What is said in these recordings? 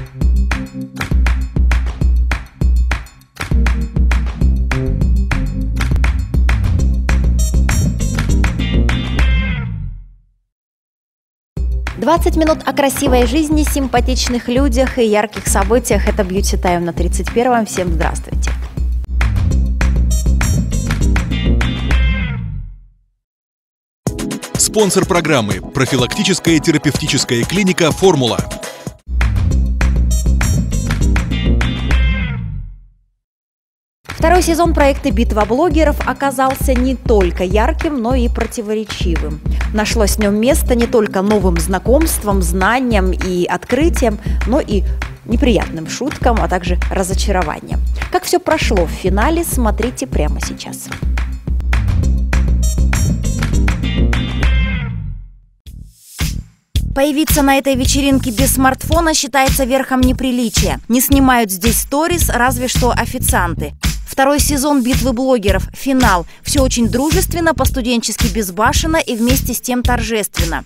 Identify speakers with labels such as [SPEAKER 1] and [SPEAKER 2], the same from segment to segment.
[SPEAKER 1] «20 минут о красивой жизни, симпатичных людях и ярких событиях» – это Beauty Time на 31-м. Всем здравствуйте!
[SPEAKER 2] Спонсор программы – профилактическая терапевтическая клиника «Формула».
[SPEAKER 1] Второй сезон проекта «Битва блогеров» оказался не только ярким, но и противоречивым. Нашлось в нем место не только новым знакомствам, знаниям и открытиям, но и неприятным шуткам, а также разочарованиям. Как все прошло в финале, смотрите прямо сейчас. Появиться на этой вечеринке без смартфона считается верхом неприличия. Не снимают здесь сторис, разве что официанты. Второй сезон «Битвы блогеров» – финал. Все очень дружественно, по-студенчески безбашенно и вместе с тем торжественно.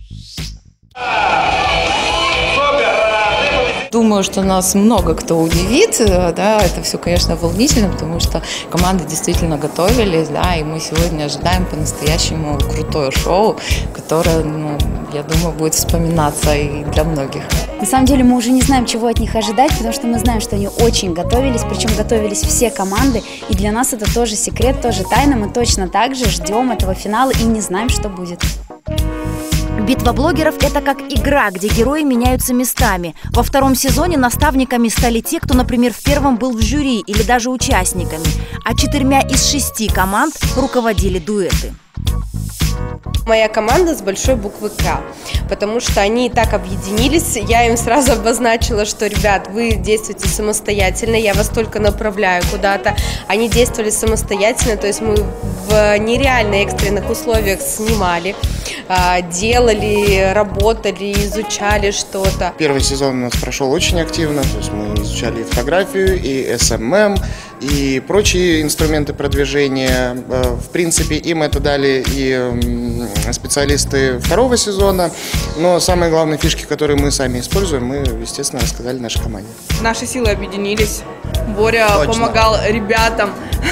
[SPEAKER 3] Думаю, что нас много кто удивит, да, это все, конечно, волнительно, потому что команды действительно готовились, да, и мы сегодня ожидаем по-настоящему крутое шоу, которое, я думаю, будет вспоминаться и для многих.
[SPEAKER 4] На самом деле мы уже не знаем, чего от них ожидать, потому что мы знаем, что они очень готовились, причем готовились все команды, и для нас это тоже секрет, тоже тайна, мы точно так же ждем этого финала и не знаем, что будет.
[SPEAKER 1] «Битва блогеров» – это как игра, где герои меняются местами. Во втором сезоне наставниками стали те, кто, например, в первом был в жюри или даже участниками, а 4 из 6 команд руководили дуэты.
[SPEAKER 5] Моя команда с большой буквы «К», потому что они и так объединились. Я им сразу обозначила, что, ребят, вы действуете самостоятельно, я вас только направляю куда-то. Они действовали самостоятельно, то есть мы в нереально экстренных условиях снимали, делали, работали, изучали что-то.
[SPEAKER 6] Первый сезон у нас прошел очень активно, то есть мы изучали и фотографию, и SMM, и прочие инструменты продвижения. В принципе, им это дали и специалисты второго сезона, но самые главные фишки, которые мы сами используем, мы, естественно, рассказали нашей команде.
[SPEAKER 7] Наши силы объединились. Боря
[SPEAKER 6] Точно.
[SPEAKER 7] помогал ребятам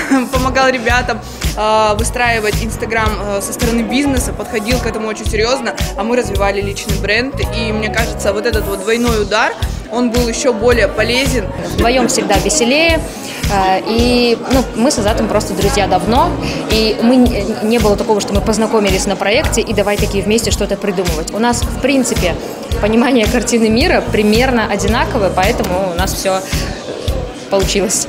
[SPEAKER 7] выстраивать Инстаграм со стороны бизнеса, подходил к этому очень серьезно, а мы развивали личный бренд. И мне кажется, вот этот вот двойной удар, он был еще более полезен.
[SPEAKER 8] Вдвоем всегда веселее. И мы с Азатом просто друзья давно, и не было такого, что мы познакомились на проекте и давай такие вместе что-то придумывать. У нас, в принципе, понимание картины мира примерно одинаковое, поэтому у нас все получилось.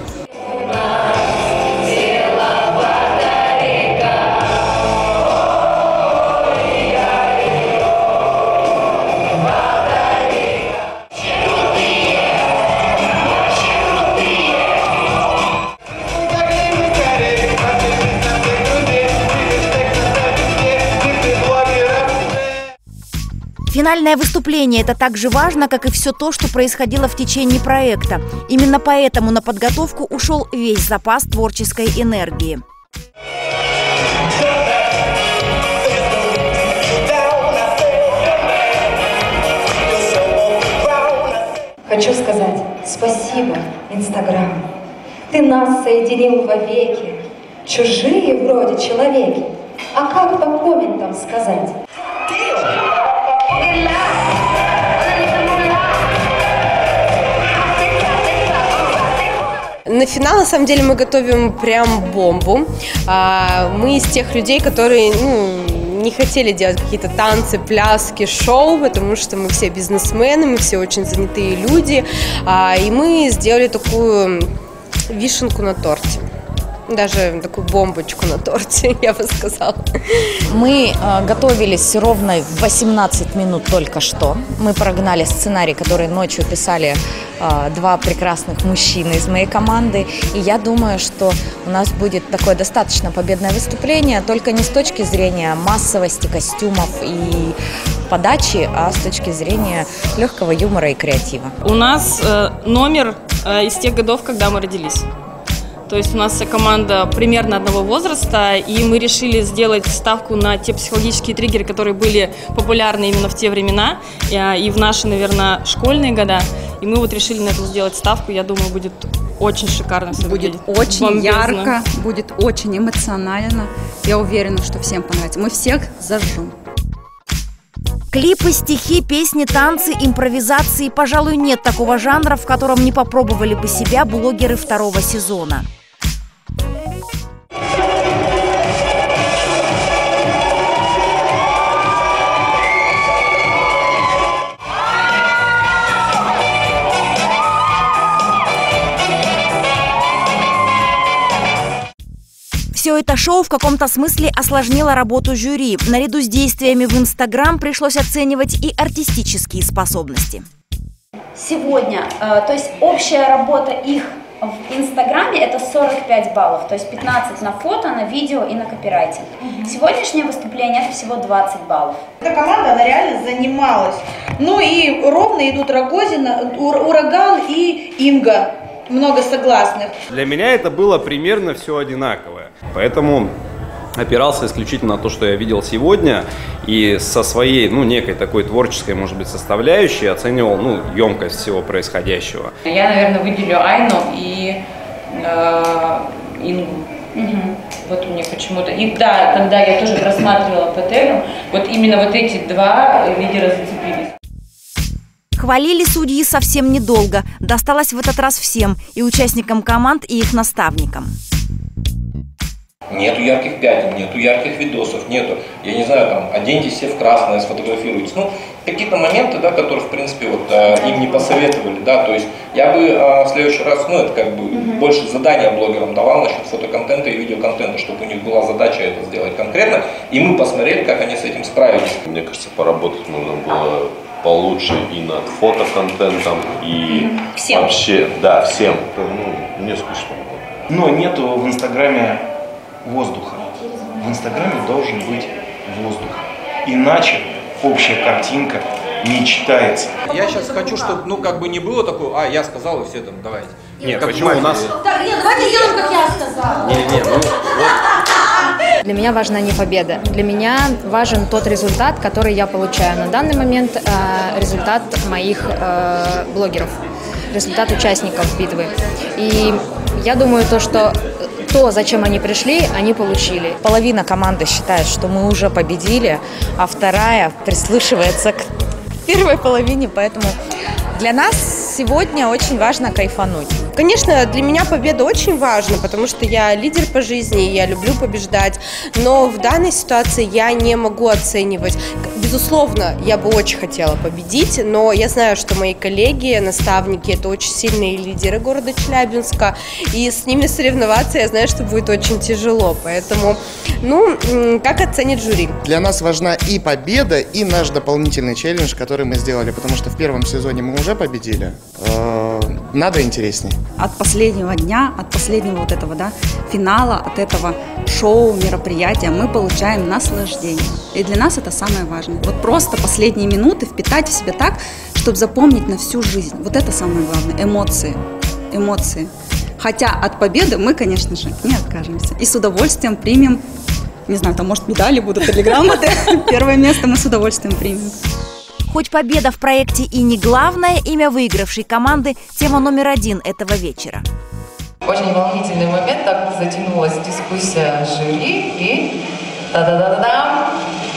[SPEAKER 1] Финальное выступление – это так же важно, как и все то, что происходило в течение проекта. Именно поэтому на подготовку ушел весь запас творческой энергии.
[SPEAKER 9] Хочу сказать спасибо, Инстаграм. Ты нас соединил вовеки. Чужие вроде человеки. А как по комментам сказать?
[SPEAKER 5] На финал, на самом деле, мы готовим прям бомбу. Мы из тех людей, которые не хотели делать какие-то танцы, пляски, шоу, потому что мы все бизнесмены, мы все очень занятые люди. И мы сделали такую вишенку на торте. Даже такую бомбочку на торте, я бы сказала.
[SPEAKER 3] Мы готовились ровно 18 минут только что. Мы прогнали сценарий, который ночью писали 2 прекрасных мужчины из моей команды. И я думаю, что у нас будет такое достаточно победное выступление, только не с точки зрения массовости костюмов и подачи, а с точки зрения легкого юмора и креатива.
[SPEAKER 10] У нас номер из тех годов, когда мы родились. То есть у нас вся команда примерно одного возраста, и мы решили сделать ставку на те психологические триггеры, которые были популярны именно в те времена и в наши, наверное, школьные года. И мы вот решили на этом сделать ставку. Я думаю, будет очень шикарно все
[SPEAKER 11] будет
[SPEAKER 10] выглядеть.
[SPEAKER 11] Очень
[SPEAKER 10] бомбезно.
[SPEAKER 11] Ярко, будет очень эмоционально. Я уверена, что всем понравится. Мы всех зажжем.
[SPEAKER 1] Клипы, стихи, песни, танцы, импровизации. Пожалуй, нет такого жанра, в котором не попробовали бы себя блогеры второго сезона. Все это шоу в каком-то смысле осложнило работу жюри. Наряду с действиями в Инстаграм пришлось оценивать и артистические способности.
[SPEAKER 4] Сегодня, то есть общая работа их в Инстаграме это 45 баллов, то есть 15 на фото, на видео и на копирайтинг. Сегодняшнее выступление это всего 20 баллов.
[SPEAKER 12] Эта команда, она реально занималась. Ну и ровно идут Рогозина, Ураган и Инга. Много согласных.
[SPEAKER 13] Для меня это было примерно все одинаковое. Поэтому опирался исключительно на то, что я видел сегодня, и со своей, некой такой творческой, может быть, составляющей оценивал, емкость всего происходящего.
[SPEAKER 14] Я, наверное, выделю Айну и Ингу. Вот мне почему-то. И да, когда я тоже просматривала Петелю, вот именно вот эти два лидера зацепились.
[SPEAKER 1] Хвалили судьи совсем недолго. Досталось в этот раз всем – и участникам команд, и их наставникам.
[SPEAKER 15] Нету ярких пятен, нету ярких видосов, нету, я не знаю, там, оденьтесь все в красное, сфотографируйтесь. Какие-то моменты, да, которые, в принципе, им не посоветовали, да, то есть я бы в следующий раз, это как бы больше задания блогерам давал насчет фотоконтента и видеоконтента, чтобы у них была задача это сделать конкретно, и мы посмотрели, как они с этим справились.
[SPEAKER 16] Мне кажется, поработать нужно было получше и над фотоконтентом, и
[SPEAKER 12] всем.
[SPEAKER 16] Вообще, да, всем. Мне скучно.
[SPEAKER 17] Но нету в Инстаграме воздуха. В Инстаграме должен быть воздух. Иначе общая картинка не читается.
[SPEAKER 18] Я сейчас хочу, чтобы, не было такого, я сказал, и все там, давайте.
[SPEAKER 13] Нет, почему у нас...
[SPEAKER 19] Нет, давайте сделаем, как я сказала.
[SPEAKER 8] Для меня важна не победа. Для меня важен тот результат, который я получаю на данный момент, результат моих блогеров, результат участников битвы. И я думаю, что зачем они пришли, они получили.
[SPEAKER 3] Половина команды считает, что мы уже победили, а вторая прислушивается к первой половине, поэтому для нас сегодня очень важно кайфануть.
[SPEAKER 5] Конечно, для меня победа очень важна, потому что я лидер по жизни, я люблю побеждать, но в данной ситуации я не могу оценивать. Безусловно, я бы очень хотела победить, но я знаю, что мои коллеги, наставники – это очень сильные лидеры города Челябинска, и с ними соревноваться, я знаю, что будет очень тяжело, поэтому, как оценит жюри?
[SPEAKER 6] Для нас важна и победа, и наш дополнительный челлендж, который мы сделали, потому что в первом сезоне мы уже победили. Надо интересней.
[SPEAKER 11] От последнего дня, от последнего финала, от этого шоу, мероприятия мы получаем наслаждение. И для нас это самое важное. Вот просто последние минуты впитать в себя так, чтобы запомнить на всю жизнь. Вот это самое главное. Эмоции. Хотя от победы мы, конечно же, не откажемся. И с удовольствием примем, не знаю, там может медали будут или грамоты. Первое место мы с удовольствием примем.
[SPEAKER 1] Хоть победа в проекте и не главное, имя выигравшей команды – тема номер 1 этого вечера.
[SPEAKER 14] Очень волнительный момент, так затянулась дискуссия жюри, и та-да-да-да-дам!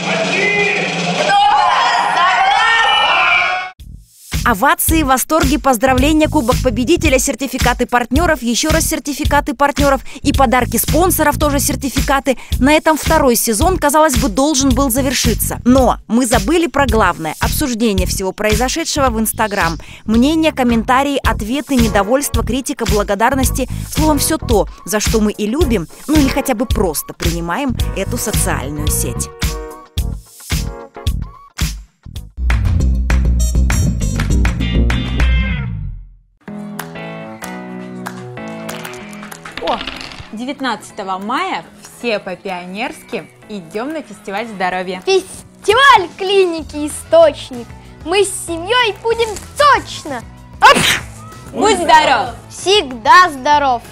[SPEAKER 1] Овации, восторги, поздравления, кубок победителя, сертификаты партнеров, еще раз сертификаты партнеров и подарки спонсоров, тоже сертификаты. На этом второй сезон, казалось бы, должен был завершиться. Но мы забыли про главное – обсуждение всего произошедшего в Инстаграм. Мнения, комментарии, ответы, недовольство, критика, благодарности. Словом, все то, за что мы и любим, или хотя бы просто принимаем эту социальную сеть.
[SPEAKER 20] О, 19 мая все по-пионерски идем на фестиваль здоровья.
[SPEAKER 19] Фестиваль клиники «Источник». Мы с семьей будем точно.
[SPEAKER 20] Будь здоров!
[SPEAKER 19] Всегда здоров!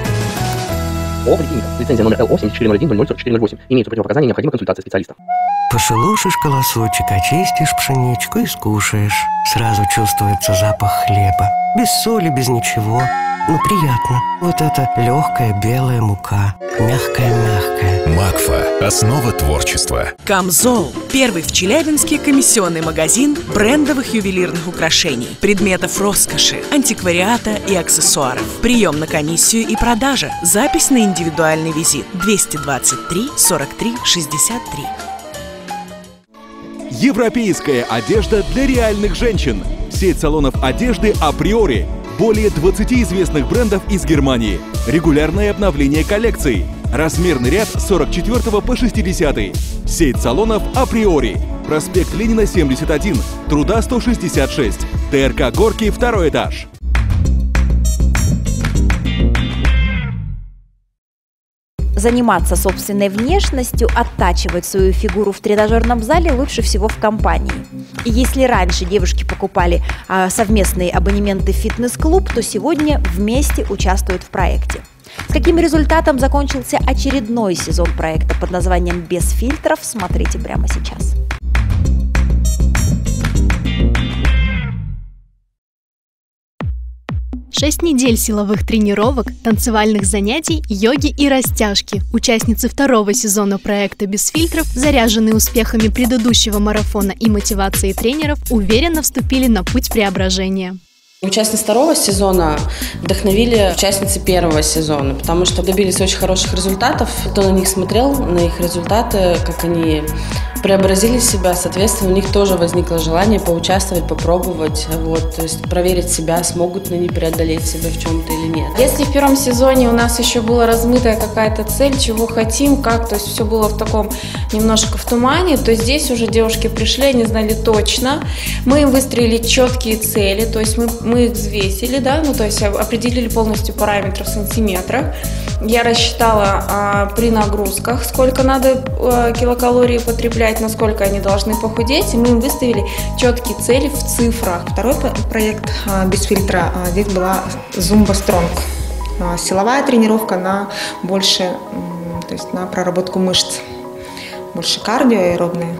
[SPEAKER 21] ООО «Поликлиника». Лицензия номер ЛО 7401 004408. Имеются противопоказания, необходима консультация специалиста. Пошелушишь колосочек, очистишь пшеничку и скушаешь. Сразу чувствуется запах хлеба. Без соли, без ничего. Но приятно. Вот это легкая белая мука. Мягкая-мягкая.
[SPEAKER 2] Макфа. Основа творчества.
[SPEAKER 22] Камзол. Первый в Челябинске комиссионный магазин брендовых ювелирных украшений, предметов роскоши, антиквариата и аксессуаров. Прием на комиссию и продажа. Запись на индивидуальный визит. 223 43 63.
[SPEAKER 23] Европейская одежда для реальных женщин. Сеть салонов одежды «Априори». Более 20 известных брендов из Германии. Регулярное обновление коллекций. Размерный ряд с 44 по 60. Сеть салонов «Априори». Проспект Ленина, 71. Труда, 166. ТРК «Горки», 2 этаж.
[SPEAKER 1] Заниматься собственной внешностью, оттачивать свою фигуру в тренажерном зале лучше всего в компании. И если раньше девушки покупали совместные абонементы в фитнес-клуб, то сегодня вместе участвуют в проекте. С каким результатом закончился очередной сезон проекта под названием «Без фильтров», смотрите прямо сейчас.
[SPEAKER 24] Шесть недель силовых тренировок, танцевальных занятий, йоги и растяжки. Участницы второго сезона проекта «Без фильтров», заряженные успехами предыдущего марафона и мотивацией тренеров, уверенно вступили на путь преображения.
[SPEAKER 25] Участницы второго сезона вдохновили участницы первого сезона, потому что добились очень хороших результатов. Кто на них смотрел, на их результаты, как они преобразили себя, соответственно, у них тоже возникло желание поучаствовать, попробовать, то есть проверить себя, смогут ли они преодолеть себя в чем-то или нет.
[SPEAKER 26] Если в первом сезоне у нас еще была размытая какая-то цель, чего хотим, как, то есть все было в таком немножко в тумане, то здесь уже девушки пришли, они знали точно. Мы им выстроили четкие цели, то есть мы их взвесили, то есть определили полностью параметры в сантиметрах. Я рассчитала при нагрузках, сколько надо килокалорий потреблять, насколько они должны похудеть, и мы им выставили четкие цели в цифрах.
[SPEAKER 27] Второй проект «Без фильтра», здесь была Zumba Strong. Силовая тренировка на больше, то есть на проработку мышц, больше кардио и аэробные.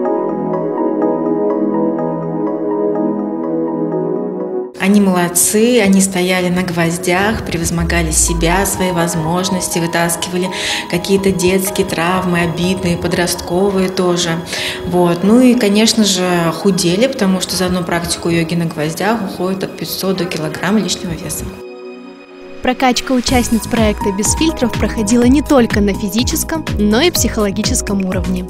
[SPEAKER 28] Они молодцы, они стояли на гвоздях, превозмогали себя, свои возможности, вытаскивали какие-то детские травмы, обидные, подростковые тоже. Ну и, конечно же, худели, потому что за одну практику йоги на гвоздях уходит от 500 до килограмма лишнего веса.
[SPEAKER 24] Прокачка участниц проекта «Без фильтров» проходила не только на физическом, но и психологическом уровне.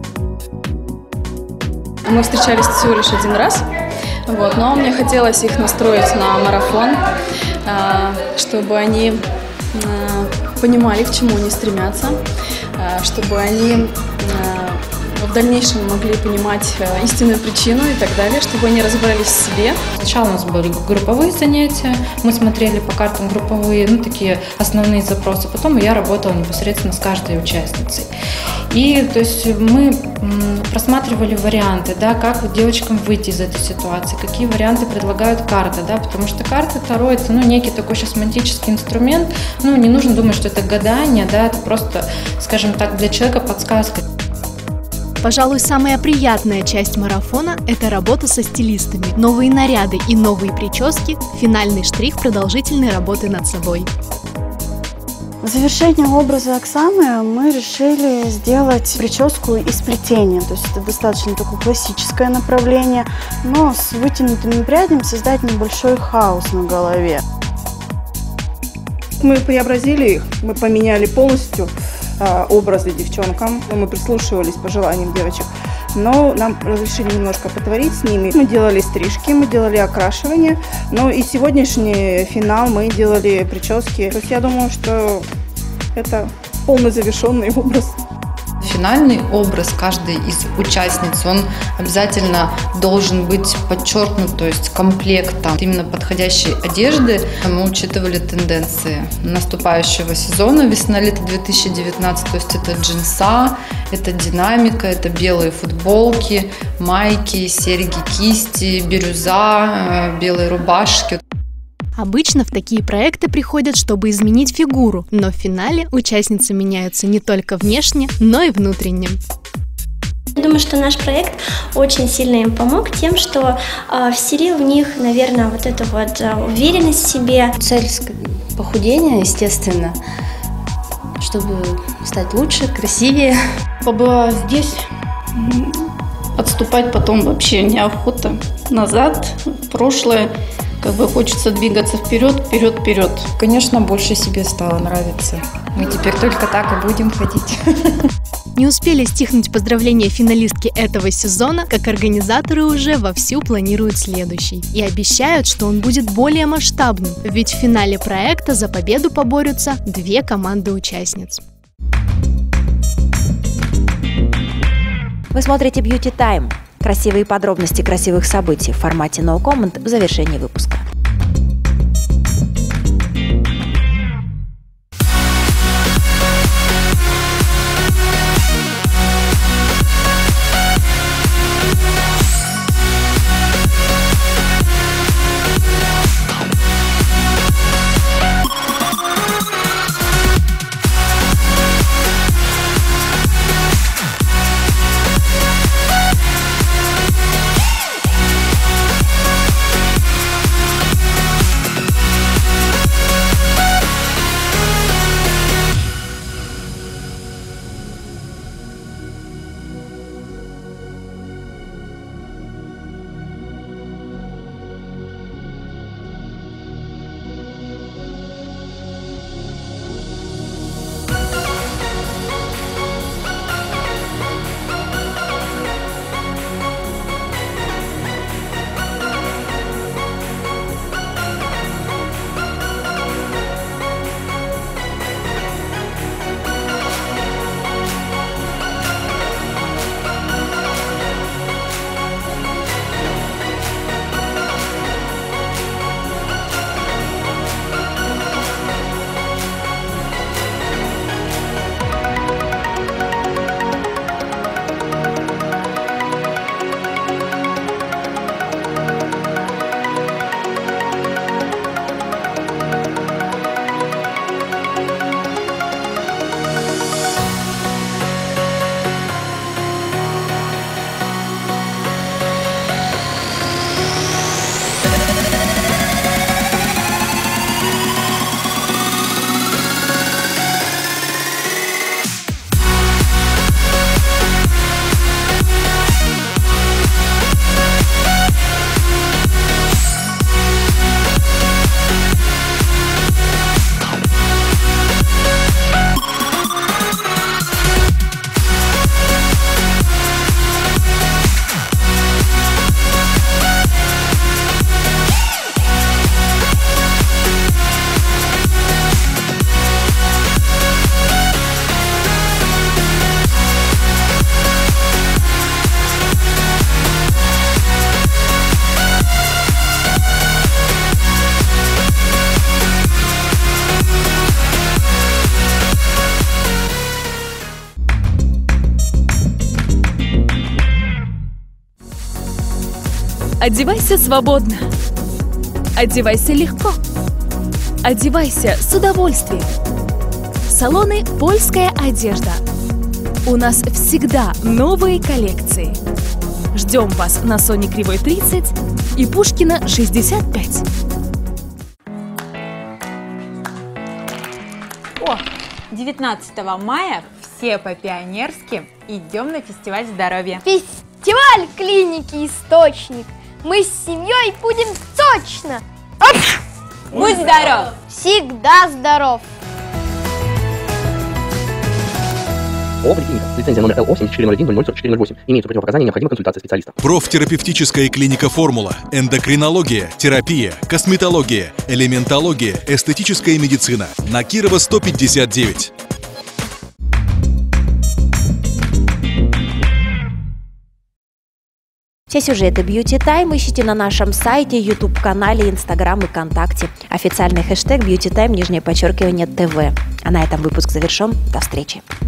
[SPEAKER 29] Мы встречались всего лишь один раз. Но мне хотелось их настроить на марафон, чтобы они понимали, к чему они стремятся, чтобы они в дальнейшем могли понимать истинную причину и так далее, чтобы они разобрались в себе.
[SPEAKER 30] Сначала у нас были групповые занятия, мы смотрели по картам групповые, такие основные запросы. Потом я работала непосредственно с каждой участницей. И то есть мы просматривали варианты, как девочкам выйти из этой ситуации, какие варианты предлагают карты, потому что карты Таро — это некий такой сейчас магический инструмент, не нужно думать, что это гадание, это просто, скажем так, для человека подсказка.
[SPEAKER 24] Пожалуй, самая приятная часть марафона – это работа со стилистами. Новые наряды и новые прически – финальный штрих продолжительной работы над собой.
[SPEAKER 31] В завершение образа Оксаны мы решили сделать прическу из плетения. То есть это достаточно такое классическое направление, но с вытянутыми прядями создать небольшой хаос на голове.
[SPEAKER 12] Мы преобразили их, мы поменяли полностью образы девчонкам. Мы прислушивались по желаниям девочек, но нам разрешили немножко потворить с ними. Мы делали стрижки, мы делали окрашивание, и сегодняшний финал мы делали прически. То есть я думаю, что это полный завершенный образ.
[SPEAKER 32] Финальный образ каждой из участниц, он обязательно должен быть подчеркнут, то есть комплектом именно подходящей одежды. Мы учитывали тенденции наступающего сезона весна-лето 2019, то есть это джинса, это динамика, это белые футболки, майки, серьги, кисти, бирюза, белые рубашки.
[SPEAKER 24] Обычно в такие проекты приходят, чтобы изменить фигуру, но в финале участницы меняются не только внешне, но и внутренне.
[SPEAKER 3] Я думаю, что наш проект очень сильно им помог тем, что вселил в них, наверное, вот эту вот уверенность в себе.
[SPEAKER 4] Цель похудения, естественно, чтобы стать лучше, красивее.
[SPEAKER 5] Побыла здесь, отступать потом вообще неохота. Назад, в прошлое. Хочется двигаться вперед.
[SPEAKER 7] Конечно, больше себе стало нравиться. Мы теперь только так и будем ходить.
[SPEAKER 24] Не успели стихнуть поздравления финалистки этого сезона, как организаторы уже вовсю планируют следующий. И обещают, что он будет более масштабным, ведь в финале проекта за победу поборются 2 команды участниц.
[SPEAKER 1] Вы смотрите Beauty Time. Красивые подробности красивых событий в формате No Comment в завершении выпуска.
[SPEAKER 8] Одевайся свободно. Одевайся легко. Одевайся с удовольствием. Салоны «Польская одежда». У нас всегда новые коллекции. Ждем вас на Соне Кривой 30 и Пушкина 65.
[SPEAKER 20] О, 19 мая все по-пионерски идем на фестиваль здоровья.
[SPEAKER 19] Фестиваль клиники «Источник». Мы с семьей будем точно.
[SPEAKER 20] Будь здоров!
[SPEAKER 19] Всегда здоров!
[SPEAKER 9] ООО «Поликлиника». Лицензия номер ЛО 7401004408. Имеются противопоказания, необходима консультация специалиста.
[SPEAKER 2] Профтерапевтическая клиника «Формула», эндокринология, терапия, косметология, элементология, эстетическая медицина. На Кирова 159.
[SPEAKER 1] Все сюжеты Beauty Time ищите на нашем сайте, YouTube-канале, Instagram и ВКонтакте. Официальный хэштег Beauty Time _ТВ. А на этом выпуск завершен. До встречи.